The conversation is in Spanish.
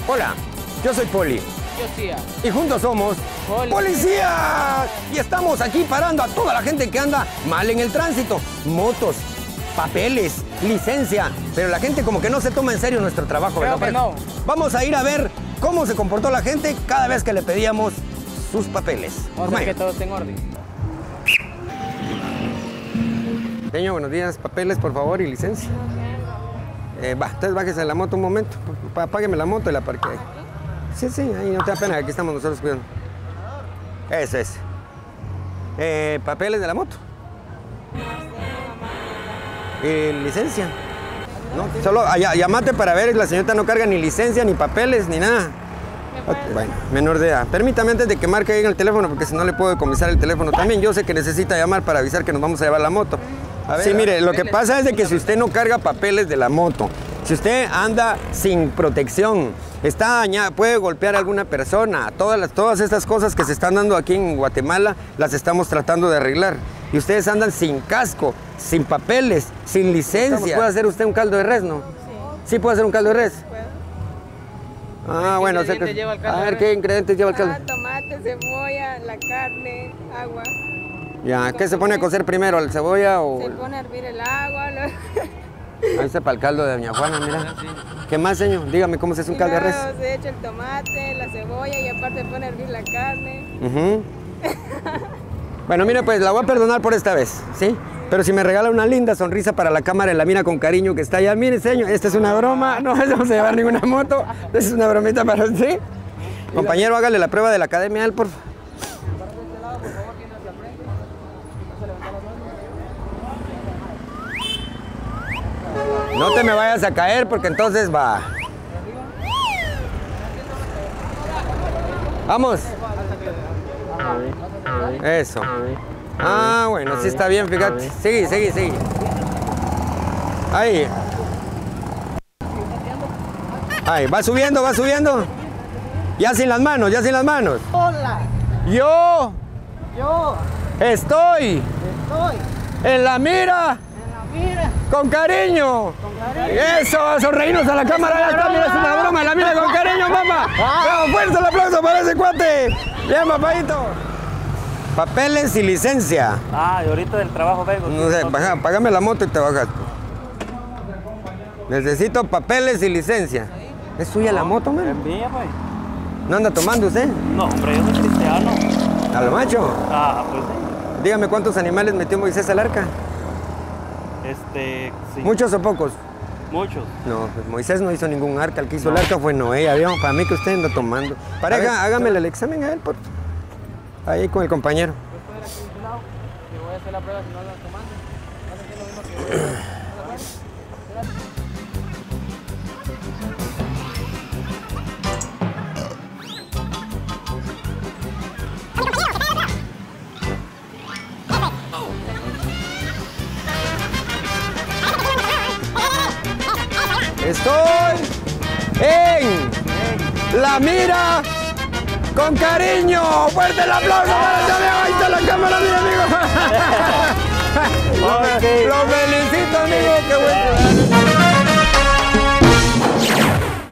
Hola, yo soy Poli. Yo sí. Y juntos somos ¡Policía! Y estamos aquí parando a toda la gente que anda mal en el tránsito. Motos, papeles, licencia. Pero la gente como que no se toma en serio nuestro trabajo, Creo ¿verdad? que no. Vamos a ir a ver cómo se comportó la gente cada vez que le pedíamos sus papeles. Vamos a ver que todo esté en orden. Señor, buenos días. Papeles, por favor, y licencia. Entonces bájese de la moto un momento. Apágueme la moto y la parque ahí. Sí, ahí no te da pena, aquí estamos nosotros cuidando. Eso es. Papeles de la moto. Licencia. No, solo llamate para ver, la señorita no carga ni licencia, ni papeles, ni nada. Bueno, menor de edad. Permítame antes de que marque ahí en el teléfono, porque si no le puedo decomisar el teléfono también. Yo sé que necesita llamar para avisar que nos vamos a llevar la moto. A ver, sí, mire, lo que pasa es de que si usted no carga papeles de la moto, si usted anda sin protección, está dañada, puede golpear a alguna persona. Todas estas cosas que se están dando aquí en Guatemala las estamos tratando de arreglar. Y ustedes andan sin casco, sin papeles, sin licencia. ¿Puede hacer usted un caldo de res, no? Sí. ¿Sí puede hacer un caldo de res? Ah, bueno, sé que... A ver, ¿qué ingredientes lleva el caldo? Tomate, cebolla, la carne, agua. Ya, ¿qué se pone a cocer primero, la cebolla o...? Se pone a hervir el agua. Ahí está para el caldo de doña Juana, mira. ¿Qué más, señor? Dígame cómo se hace un caldo de res. Se echa el tomate, la cebolla y aparte pone a hervir la carne. Bueno, mire, pues la voy a perdonar por esta vez, ¿sí? Pero si me regala una linda sonrisa para la cámara y la mira con cariño que está allá. Mire, señor, esta es una broma, no vamos a llevar ninguna moto. Esta es una bromita para usted. Compañero, hágale la prueba de la Academia al por favor. No te me vayas a caer porque entonces va. Vamos. Eso. Ah, bueno, sí está bien, fíjate. Sigue. Ahí. Ahí, va subiendo. Ya sin las manos. Hola. Yo estoy en la mira. Con cariño. Eso, sonreírnos a la cámara. Ya está, mira, es una broma. La mira con cariño, papá. Bravo, fuerte el aplauso para ese cuate. Bien, papadito. Papeles y licencia. Y ahorita del trabajo vengo. No sé, págame la moto y te bajas. Necesito papeles y licencia. ¿Es suya la moto, man? Es mía, pues. ¿No anda tomando usted? No, hombre, yo soy cristiano. ¿A lo macho? Pues sí. Dígame cuántos animales metió Moisés al arca. Sí. ¿Muchos o pocos? Muchos. No, pues Moisés no hizo ningún arca. El que hizo el arca fue Noé. Ya vieron, para mí que usted anda tomando. Pareja, hágamele el examen a él, por ahí con el compañero. Yo voy a hacer la prueba si no andan tomando. Vas a hacer lo mismo que yo. Estoy en la mira con cariño. Fuerte el aplauso para el amigo. Ahí está la cámara, mi amigo. Lo felicito, amigo. Qué bueno.